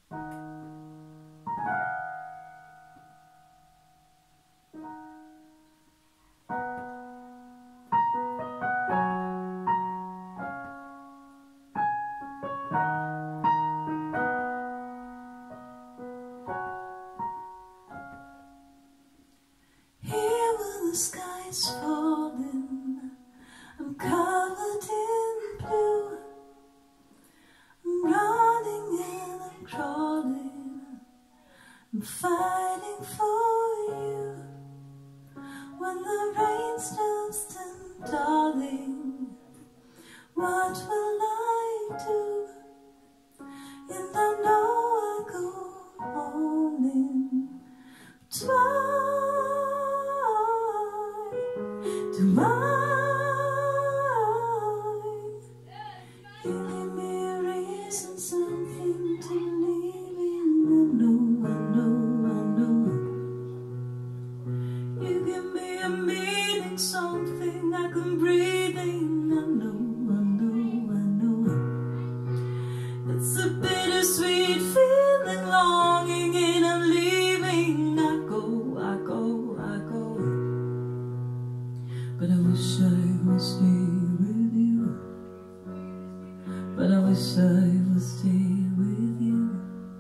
The sky is falling, I'm covered in blue. I'm running and I'm crawling, I'm fighting for you. When the rain stops, then darling, what will I do? And I know I go on in twice. You give me a reason, something to believe in. I know. You give me a meaning, something I can breathe in. I know. It's a bittersweet feeling, longing, and I'm leaving. I go. But I wish I would stay with you. But I wish I would stay with you.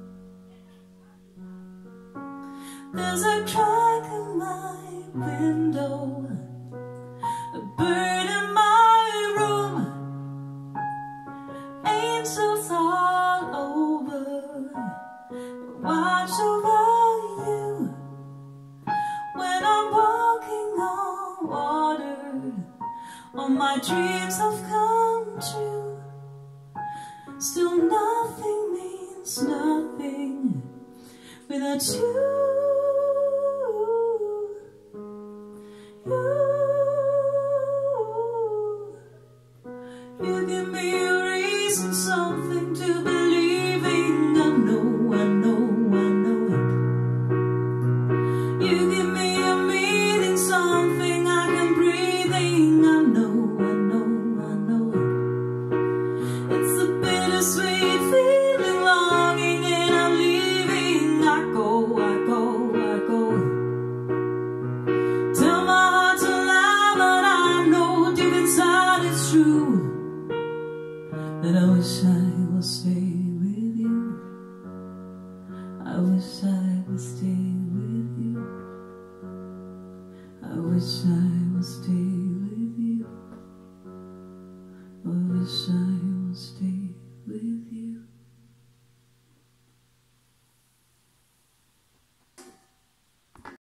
There's a crack in my window, a bird in my room, angels all over, watch over you. When I'm walking on water, all my dreams have come true. Still nothing means nothing without you. You give me a reason, something to believe in. I know. You give me a meaning, something I can breathe in. I know. It's a bittersweet feeling, longing, and I'm leaving. I go. Tell my heart to lie, but I know deep inside it's true, that I wish I would stay.